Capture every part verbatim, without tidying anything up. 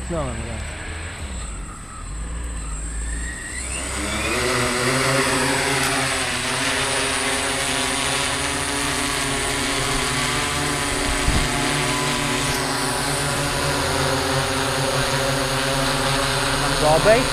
kliknąłem raz. Mam go obejść?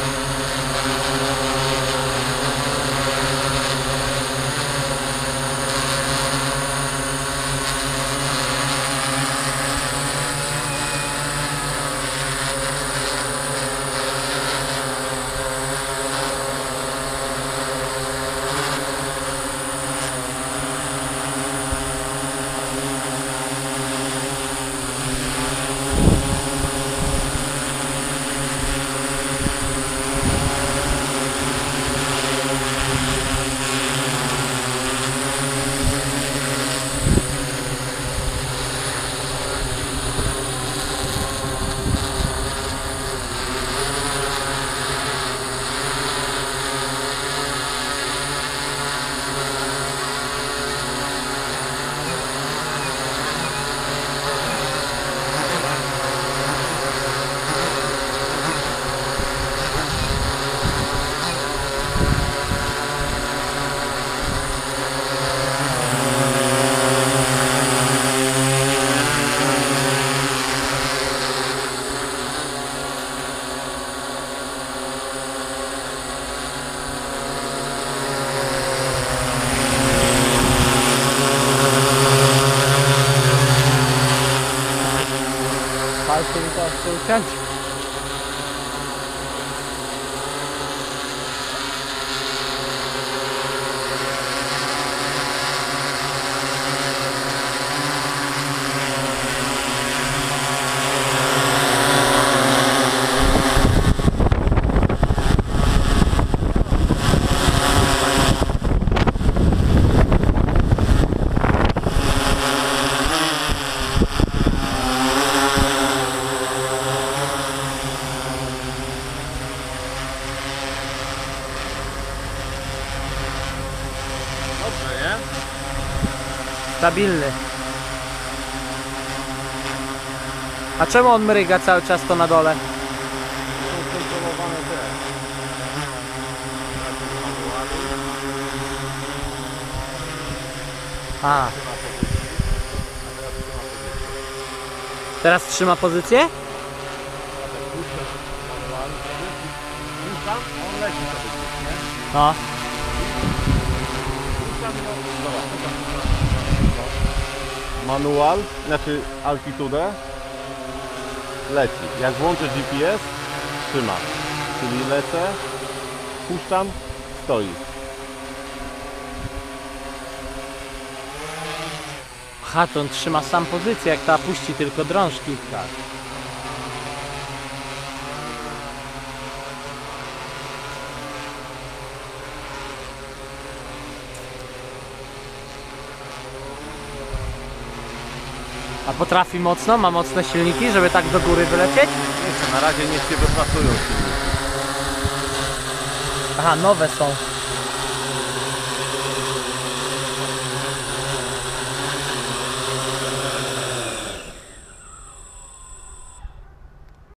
Palce mi to chce uciąć. Dobrze, nie? Stabilny. A czemu on mryga cały czas to na dole? Są kontrolowane te. A. Teraz trzyma pozycję? Puszczam, on leci sobie gdzieś, nie? No. Manual, znaczy altitudę, leci. Jak włączę G P S, trzyma. Czyli lecę, puszczam, stoi. Aha, to on trzyma sam pozycję, jak ta puści tylko drążki. Tak. A potrafi mocno? Ma mocne silniki, żeby tak do góry wylecieć? Nie chcę, na razie niech się wypracują silniki. Aha, nowe są.